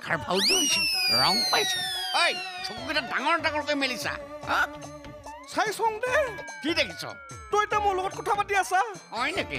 দেখাৰ ভাওটো হৈছে ৰং পাইছে ঐ চকুকেইটা ডাঙৰ ডাঙৰকৈ মেলিছা চাই চং দে কি দেখিছ তই এতিয়া মোৰ লগত কথা পাতি আছা হয় নেকি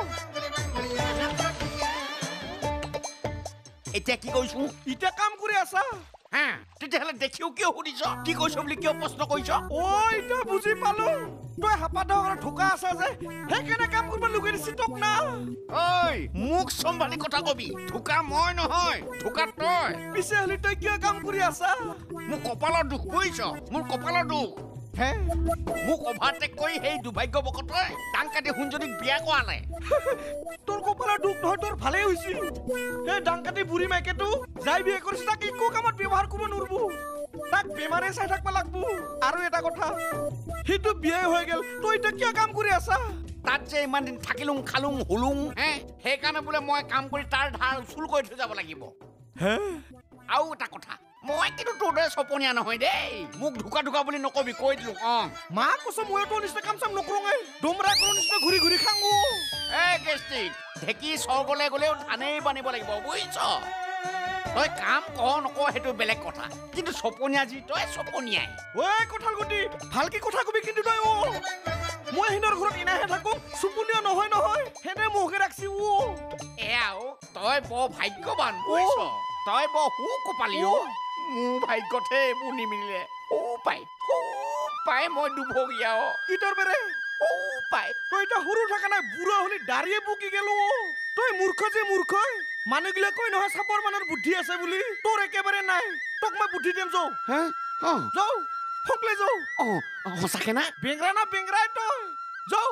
এতিয়া কি কৈছো এতিয়া কাম কৰি আছা হা তেতিয়াহ'লে দেখিও কিয় সুধিছ কি কৈছ বুলি কিয় প্ৰশ্ন কৰিছ এতিয়া বুজি পালো তই হাপা ধৰ ঢোকা আছা যে সেইকাৰণে কাম কৰিব লুকাই দিছি তোক না ঐ মোক চম্ভালি কথা কবি ঢোকা মই নহয় ঢোকা তই পিছে হলি তই কিয় কাম কৰি আছা মোৰ কপালৰ দুখ বুজিছ মোৰ কপালৰ দুখ হে মোক অভাৰটেক কৰি সেই দুৰ্ভাগ্যবশতই টাং কাটি সোণজনীক বিয়া কৰালে তোৰ কপালৰ দুখ নহয় তোৰ ভালেই হৈছিল সেই ডাং কাটি বুঢ়ী মাইকেটো যাই বিয়া কৰিছে তাক একো কামত ব্যৱহাৰ কৰিব নোৱাৰবো তাক বেমাৰে চাই থাকিব লাগবো আৰু এটা কথা সেইটো বিয়াই হৈ গেল তই এতিয়া কিয় কাম কৰি আছা তাত যে ইমান দিন থাকিলুং খালুং হুলুং সেইকাৰণে বোলে মই কাম কৰি তাৰ ধাৰ উচুল কৰি থৈ যাব লাগিব হে আৰু এটা কথা মই কিন্তু তোৰ দৰে চপনীয়া নহয় দেই মোক ঢোকা ঢোকা বুলি নকবি কৈ দিলো মা কৈছ মই তোৰ নিচিনা কাম চাম নকৰোঁ ডোমৰা কৰোঁ নিচিনা ঘূৰি ঘূৰি খাঙো গেষ্টিক ঢেঁকী চৰগলে গলেও ধানেই বানিব লাগিব বুজিছ তই কাম কৰ নকৰ সেইটো বেলেগ কথা কিন্তু চপনীয়া যি তই চপনীয়াই ঐ কঁঠাল গুটি ভালকে কথা কবি কিন্তু তই মই সিহঁতৰ ঘৰত এনাহে থাকো চপনীয়া নহয় নহয় সেনে মোকে ৰাখছি এয়া তই বৰ ভাগ্যৱান বুজিছ তই বৰ সু কপালি মোৰ ভাগ্যতহে এইবোৰ নিমিলিলে পাই মই দুভগীয়া কিটোৰ বেৰে পাই তই এতিয়া সৰু থকা নাই বুঢ়া হলি দাঁড়িয়ে বুকি গেলো তই মূৰ্খ যে মূৰ্খ মানুহগিলা কৈ নহয় চাপৰ মানুহৰ বুদ্ধি আছে বুলি তোৰ একেবাৰে নাই তোক মই বুদ্ধি দিম যাও যাও সকলে যাও সঁচাকে না বেংৰা না বেংৰাই তই যাও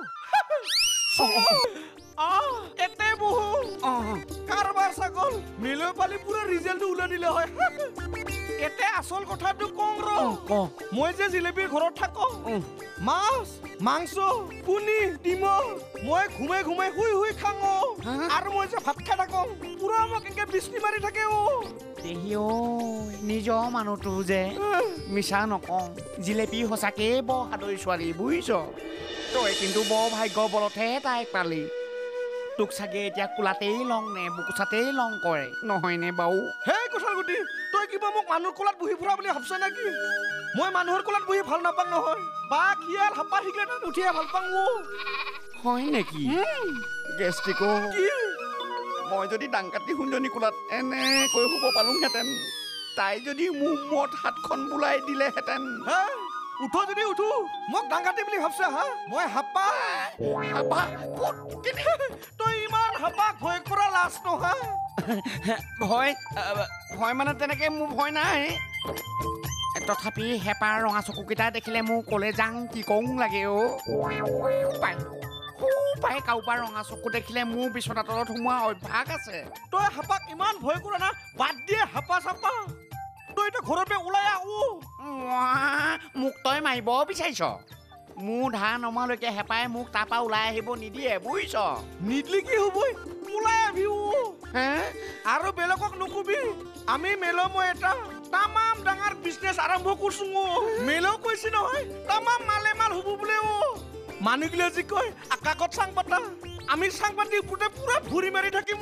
এতে বহু কাৰবাৰ ছাগল মিলৈ পালি পুৰা ৰিজাল্টটো ওলাই দিলে হয় এতে আচল কথাটো কওঁ ৰ মই যে জিলেপীৰ ঘৰত থাকো মাছ মাংস পুনি ডিম মই ঘুমাই ঘুমাই শুই শুই খাওঁ আৰু মই যে ভাত খাই থাকো পুৰা মোক এনেকে বিচনি মাৰি থাকে নিজৰ মানুহটো যে মিছা নকওঁ জিলেপী সঁচাকে বৰ সাদৰী ছোৱালী বুজিছ তই কিন্তু বৰ ভাগ্য বলতহে তাইক পালি তোক চাগে এতিয়া কোলাতেই লং নে বুকুচাতেই লং কৰে নহয়নে বাৰু হেই কঁঠাল গুটি তই কিবা মোক মানুহৰ কোলাত বহি ফুৰা বুলি ভাবছ নেকি মই মানুহৰ কোলাত বহি ভাল নাপাওঁ নহয় বা খিয়াল হাপা শিকলে তাত উঠিয়ে ভাল পাওঁ হয় নেকি গেষ্টিকো মই যদি ডাং কাটি সুন্দনী কোলাত এনেকৈ শুব পালোহেঁতেন তাই যদি মোৰ মূৰত হাতখন বোলাই দিলেহেঁতেন উঠো যদি উঠো মোক ডাং কাটি বুলি ভাবছ হা মই হাপা তই ইমান হাপা ভয় কৰা লাজ নহয় ভয় মানে তেনেকে মোৰ ভয় নাই তথাপি হেঁপাৰ ৰঙা চকুকেইটা দেখিলে মোৰ কলে যাং কি কওঁ লাগে পাই কাৰোবাৰ ৰঙা চকু দেখিলে মোৰ বিচনা তলত সোমোৱা অভ্যাস আছে তই হাপাক ইমান ভয় কৰা না বাদ দিয়ে হাপা চাপা তই এতিয়া ঘৰতে ওলাই মোক তই মাৰিব বিচাৰিছ মোৰ ধাৰ নমালৈকে হেঁপাই মোক তাৰপৰা ওলাই আহিব নিদিয়ে বুজিছ নিদিলি কি হ'ব ওলাই আহিব আৰু বেলেগক নকবি আমি মেলো মই এটা তামাম ডাঙৰ বিজনেছ আৰম্ভ কৰিছো মেলো কৈছে নহয় তামাম মালে মাল হ'ব বোলে মানুহগিলা যি কয় আকাশত চাং পাতা আমি চাং পাতি ওপৰতে পুৰা ভৰি মাৰি থাকিম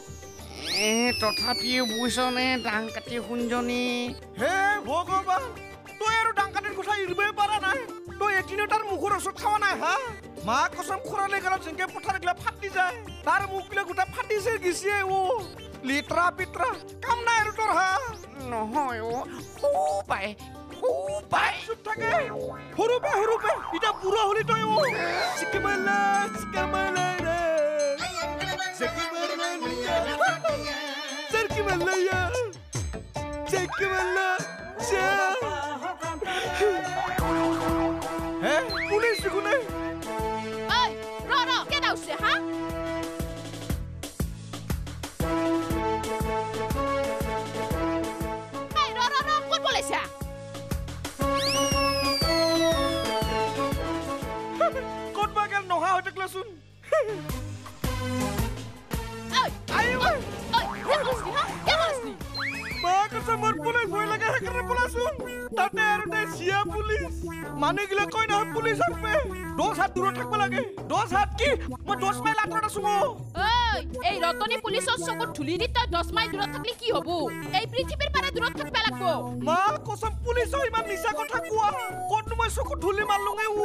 তথাপিও বুজিছনে ডাং কাটি সুঞ্জনী হে ভগৱান তই আৰু ডাং কাটিৰ কথা এৰিবই পৰা নাই তই এদিনো তাৰ মুখৰ ওচৰত খাৱা নাই হা মা কচম খৰালে গেলত যেনেকে পথাৰ গিলা ফাটি যায় তাৰ মুখগিলা গোটা ফাটিছে গিছে লিটৰা পিটৰা কাম নাই আৰু তোৰ হা নহয় পাই চুপ থাকে সৰু পে এতিয়া বুঢ়া হলি তই চিকেমালা ৰে চিকেমালা হে পুলিচ কোনে get out here, huh? Hey, no, good police here. Good bagel no how to classroom. Mane gila koi na police arpe 2 haat duro thakba lage 2 haat ki mo 10 mail atrata sumo এই ৰতনী পুলিচৰ চকুত ধুলি দি তই 10 mile দূৰত থাকলি কি হ'ব এই পৃথিৱীৰ পৰা দূৰত থাকিব লাগিব মা কসম পুলিচৰ ইমান মিছা কথা কোৱা কোন মই চকুত ধুলি মাৰলুঙে ও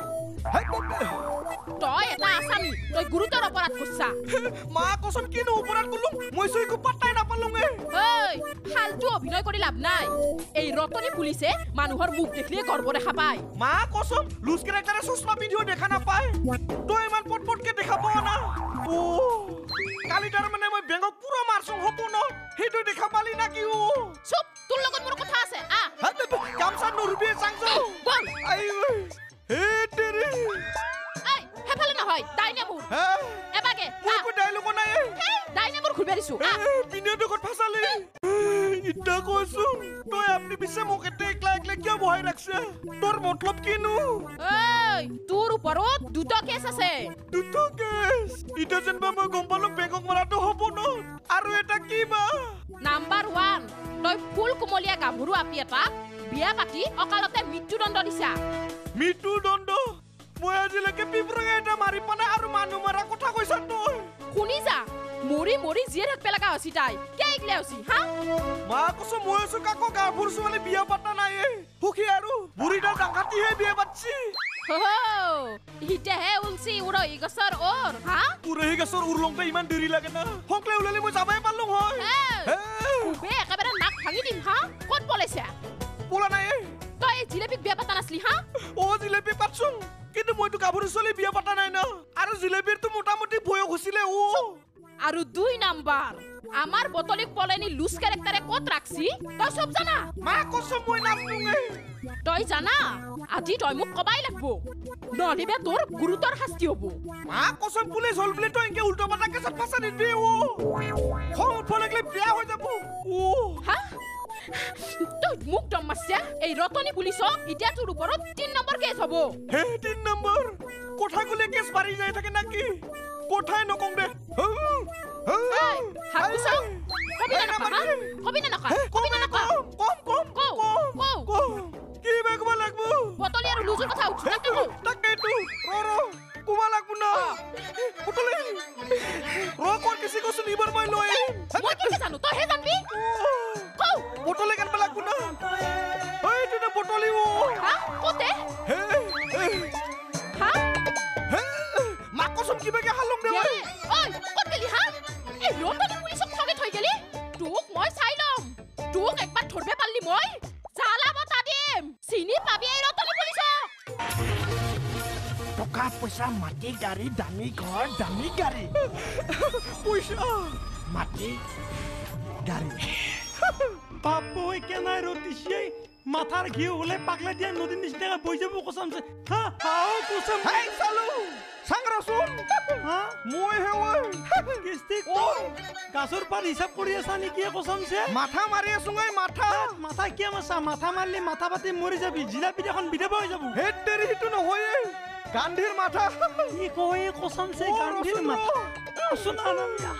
তই এটা আসামি তই গুৰুতৰ অপৰাধ কৰিছা মা কসম কিনো অপৰাধ করলুম মই সইকো পাত্তাই নাপালুঙে এই ফালতু অভিনয় কৰি লাভ নাই এই ৰতনী পুলিচে মানুহৰ মুখ দেখিলে গৰ্ব দেখা পায় মা কসম লুজ ক্যারেক্টারে চশমা পিন্ধিও দেখা নাপায় তই ইমান পটপটকে দেখা পাও না ও কালি তাৰ মানে মই বেংক পুরো মারছং হপো ন হেতু দেখা পালি না কি ও চুপ তোৰ লগত মোৰ কথা আছে আ কামসা নরবি চাংজো বল আই হে তেৰি এই হেফালে নহয় ডাইনে মোৰ এবাগে মই কো ডাইলগ নাই ডাইনে মোৰ খুলবে দিছো আ পিনে দুখত ফাসালে ইটা কইছো তই আপনি বিছে মোক এতে একলা একলা কিয় বহাই রাখছে তোর মতলব কিনো এই তোৰ ওপৰত দুটা কেছ আছে দুটো কেস ইটা যেনবা মই গম পালো বেংকক মাৰাটো হব ন আৰু এটা কি বা নাম্বাৰ 1 তই ফুল কুমলীয়া গাভৰু আপি এটা বিয়া পাতি অকালতে মৃত্যুদণ্ড দিছা মৃত্যুদণ্ড মই আজিলৈকে পিপৰঙে এটা মাৰি পানে আৰু মানুহ মাৰা কথা কৈছা তই শুনি যা মৰি মৰি জিয়ে থাকবে লগা হৈছি তাই কেইকলে হৈছি হা মা কছো মই আছো কাকো গাভৰু ছোৱালী বিয়া পাতা নাই সুখী আৰু বুঢ়ীটা ডাঙাতিহে বিয়া পাতছি হিতেহে উলছি উৰহি গছৰ ওৰ হা উৰহি গছৰ উৰলংতে ইমান দেৰি লাগে না হকলে উলালি মই যাবাই পাৰলো হয় উবে একেবাৰে নাক ভাঙি দিম হা ক'ত পলাইছা পোলা নাই তই জিলেপিক বিয়া পাতা নাছলি হা ও জিলেপি পাতছুং কিন্তু মইতো গাভৰু ছোৱালী বিয়া পাতা নাই না আৰু জিলেপিৰটো মোটামুটি বয়স হৈছিলে ও আৰু 2 নাম্বাৰ আমাৰ বটলিক পলেনি লুজ ক্যারেক্টারে ক'ত ৰাখছি তই সব জানা মা কসম মই নাপনুঙে তই জানা আজি তই মোক কবাই লাগব নহলিবে তোৰ গুৰুতৰ শাস্তি হ'ব মা কসম পুলিশ হল বলে তো একে উল্টো পাল্টা কেছত ফাঁসা নিদিবি ও খং উঠব লাগলে বিয়া হৈ যাব ও হা তই মোক দম মারছে এই ৰতনী পুলিচক ইতিয়া তোৰ ওপৰত 3 নম্বৰ কেছ হ'ব হে 3 নম্বৰ কোঠা গলে কেছ বাঢ়ি যায় থাকে নাকি কোঠায় নকং দে এই হাত গুছাও কবি না নকা কবি না নকা কম কি বেগবা লাগবো বটলি আৰু লুজৰ কথা উঠছ তাকেটো ৰ কুমা লাগবো না বটলি কোন কিছি কছ নিবৰ মই লৈ মই কি জানো তই হে জানবি কও বটলি কানবা লাগবো না এই তুই বটলি ও হা কোতে হে হা মা কসম কি বেগে হালং দে ঐ ক'ত গেলি হা এই ৰতনী পুলিচক ঠগে থৈ গেলি তোক মই চাই লম তোক একবাৰ ধৰবে পাৰলি মই জালা বতা দিম চিনি পাবি এই ৰতনী পুলিচক টকা পইচা মাটি গাড়ী দামী ঘৰ দামী গাড়ী পইচা মাটি গাড়ী বাপু কেনাই ৰতিছে মাথাৰ ঘি ওলে পাগলা দিয়া নদীৰ নিচিনা বৈ যাব কসমছে হা হাও কসম হেই চালু সাংৰাসুন হা মই হে ওই কিস্তি গাছৰ পাত হিচাপ কৰি আছা নেকি কসমছে মাথা মাৰি আছুঙাই মাথা মাথা কিয় মাছা মাথা মাৰলি মাথা পাতি মৰি যাবি জিলাপি এখন বিদেব হৈ যাব হেড তেৰি হিটো নহয়ে গান্ধীৰ মাথা কি কয় কসমছে গান্ধীৰ মাথা শুনা নামিয়া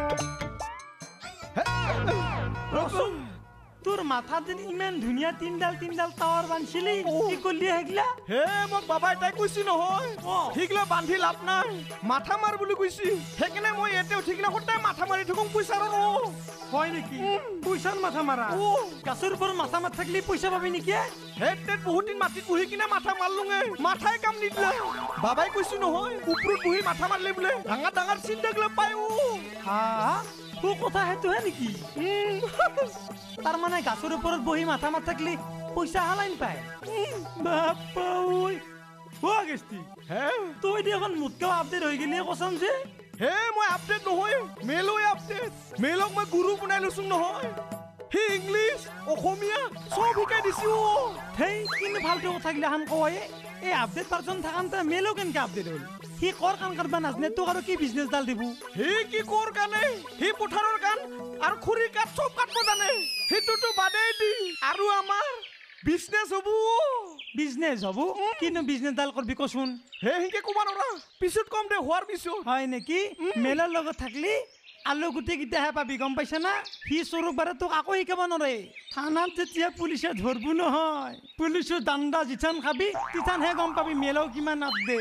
ৰচোন তোৰ মাথা দিন ইমান ধুনীয়া তিনডাল টাৱাৰ বান্ধিছিলি কি কলি হেগলা হে মোক বাবাই তাই কৈছি নহয় ঠিকলে বান্ধি লাভ নাই মাথা মাৰ বুলি কৈছি সেইকাৰণে মই এতেও ঠিকলে সদায় মাথা মাৰি থাকোঁ পইচাৰ হয় নেকি পইচাৰ মাথা মাৰা গাছৰ ওপৰত মাথা মাৰ থাকলি পইচা পাবি নেকি হেড তেত বহুত দিন মাটিত বহি কিনে মাথা মাৰলুঙে মাথাই কাম নিদিলে বাবাই কৈছি নহয় ওপৰত বহি মাথা মাৰলে বোলে ডাঙৰ ডাঙৰ চিন্তা গলে পাই হা তোৰ কথা সেইটোহে নেকি তাৰ মানে গাছৰ ওপৰত বহি মাথা মাৰ থাকলি পইচা হালাইন পায় বাপ্পা ঐ হোৱা গেষ্টি হে তই দেখোন মোতকেও আপডেট হৈ গেলি কচম যে হে মই আপডেট নহয় মেলৈ আপডেট মেলক মই গুৰু বনাই লৈছো নহয় হি ইংলিছ অসমীয়া সব শিকাই দিছো সেই কিন্তু ভালকে কথা গিলাখান কয় এই আপডেট পাৰ্চন থাকান্তে মেলো কেনেকে আপডেট হ'ল সি কৰ কাম কৰবা নাজনে তোক আৰু কি বিজনেছ ডাল দিব হি কি কৰ কানে হি পথাৰৰ কান আৰু খুৰি কাট সব কাটব জানে হিটোটো বাদেই দি আৰু আমাৰ বিজনেছ হ'ব বিজনেছ হ'ব কিন্তু বিজনেছ ডাল কৰবি কচোন হে হিকে কবা নৰা পিছত কম দে হোৱাৰ পিছত হয় নেকি মেলৰ লগত থাকলি আলু গুটি গিটাহে পাবি গম পাইছা না সি চোৰক বাৰে তোক আকৌ শিকাব নৰে থানাত যেতিয়া পুলিচে ধৰবো নহয় পুলিচৰ দাণ্ডা যিথান খাবি তিথানহে গম পাবি মেলৰ কিমান আপডেট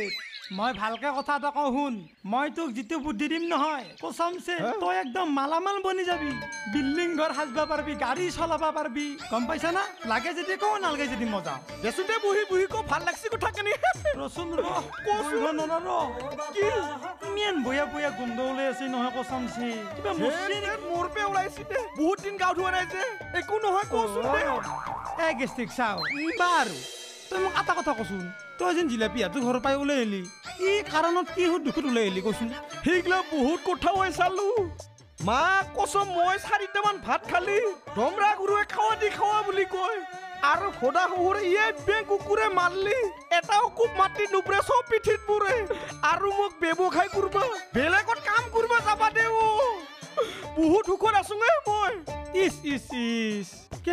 মই ভালকে কথা এটা কওঁ শুন মই তোক যিটো বুদ্ধি দিম নহয় কসমছে তই একদম মালামাল বনি যাবি বিল্ডিং ঘৰ সাজবা পাৰবি গাড়ী চলাবা পাৰবি গম পাইছা না লাগে যদি কওঁ নালগে যদি মজা দেচোন দে বহি বহি কওঁ ভাল লাগছি কথা কেনে ৰচোন ৰ কৈছো নৰা কি ইমান বয়া বয়া গোন্ধ ওলাই আছে নহয় কসমছে কিবা মোৰ পে ওলাইছি দে বহুত দিন গাও ধোৱা নাই যে একো নহয় কচোন দে এ গেষ্টিক চাও বাৰু তই মোক এটা কথা কচোন তই যেন জিলাপি তোৰ ঘৰৰ পৰাই ওলাই আহিলি কি কাৰণত কি দুখত ওলাই আহিলি কচোন সেইগিলা বহুত কথা হৈ চালো মা কচম মই 4টামান ভাত খালি ধমৰা গুৰুৱে খাৱা বুলি কয় আৰু খোদা শহুৰে ইয়ে বে কুকুৰে মাৰলি এটাও খুব মাটি নুপুৰে চব পিঠিত পুৰে আৰু মোক ব্যৱসায় কৰবা বেলেগত কাম কৰবা যাবা দে বহুত দুখত আছোঙে মই ইস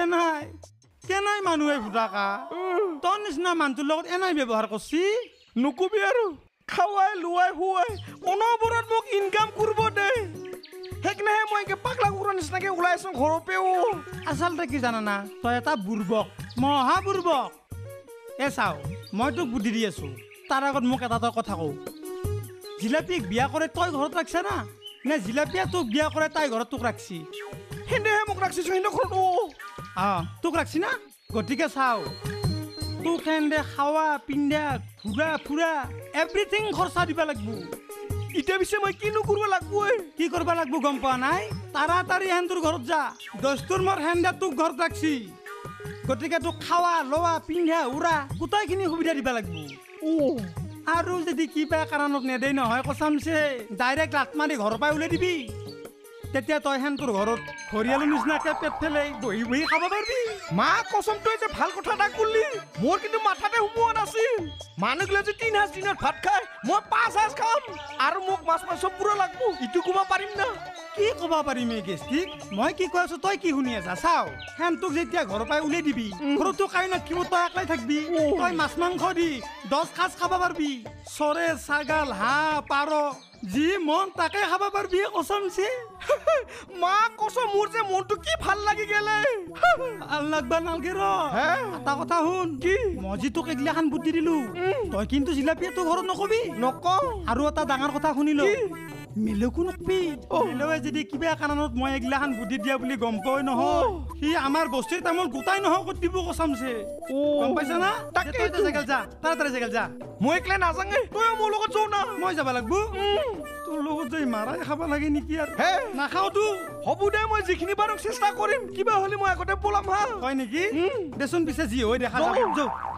কেনাই মানুহে ভুটাকা তোৰ নিচিনা মানুহটোৰ লগত এনাই ব্যৱহাৰ কৰছি নকবি আৰু খাৱাই লোৱাই শুৱাই অনবৰত মোক ইনকাম কৰিব দে সেইকাৰণেহে মই পাগলা কুকুৰৰ নিচিনাকে ওলাইছো ঘৰৰ পেও আচলতে কি জানানা তই এটা বুৰ্বক মহা বুৰ্বক এ চাও মই তোক বুদ্ধি দি আছো তাৰ আগত মোক এটা কথা কওঁ জিলাপিক বিয়া কৰে তই ঘৰত ৰাখছা না নে জিলাপিয়া তোক বিয়া কৰে তাই ঘৰত তোক ৰাখছি সেনেহে মোক ৰাখিছো সেনে ঘৰত তোক ৰাখছি না গতিকে চাও তোক সেন্দে খাৱা পিন্ধা ঘূৰা ফুৰা এভৰিথিং খৰচা দিবা লাগব এতিয়া পিছে মই কিনো কৰিব লাগব কি কৰিব লাগব গম পোৱা নাই তাড়াতাড়ি হেন্দুৰ ঘৰত যা দস্তুৰ মোৰ হেন্দে তোক ঘৰত ৰাখছি গতিকে তোক খাৱা লোৱা পিন্ধা উৰা গোটাইখিনি সুবিধা দিবা লাগব আৰু যদি কিবা কাৰণত নেদেই নহয় কচামছে ডাইৰেক্ট লাট মাৰি ঘৰৰ পৰা উলাই দিবি তেতিয়া তই হেন তোৰ ঘৰত ঘৰিয়ালৰ নিচিনাকে পেট ফেলাই বহি বহি খাব পাৰিবি মা কচম তই যে ভাল কথা এটা কলি মোৰ কিন্তু মাথাতে সোমোৱা নাছিল মানুহগিলা যে 3 সাঁজ দিনত ভাত খায় মই 5 সাঁজ খাম আৰু মোক মাছ মাংস পুৰা লাগব ইটো ক'ব পাৰিম না কি ক'ব পাৰিম এই গেষ্টিক মই কি কৈ আছো তই কি শুনি আছা চাও হেন তোক যেতিয়া ঘৰৰ পৰা উলাই দিবি ঘৰতো কাই নাখিব তই একলাই থাকবি তই মাছ মাংস দি 10 সাঁজ খাব পাৰিবি চৰে ছাগাল হাঁহ পাৰ যি মন তাকে খাব পাৰিবি কসমছে মা কচম মোৰ যে মনটো কি ভাল লাগি গেলে লাগবা নালগে ৰ এটা কথা শুন কি মই যি তোক এগিলাখান বুদ্ধি দিলো তই কিন্তু জিলাপিয়া তোৰ ঘৰত নকবি নকওঁ আৰু এটা ডাঙৰ কথা শুনিলো মিলকো নকবি মিলৱে যদি কিবা কাৰণত মই এগিলাখান বুদ্ধি দিয়া বুলি গম পাই নহয় সি আমাৰ বস্তুৰ তামোল গোটাই নহয় ক'ত দিব কসমছে গম পাইছা না তই জেগাল যা তাড়াতাড়ি জেগাল যা মই একলাই নাযাঙে তই মোৰ লগত যাও না মই যাব লাগব তোৰ লগত যাই মাৰাই খাব লাগে নেকি আৰু নাখাওতো হ'ব দে মই যিখিনি পাৰো চেষ্টা কৰিম কিবা হ'লে মই আগতে পলাম হা হয় নেকি দেচোন পিছে যি হয় দেখা যাব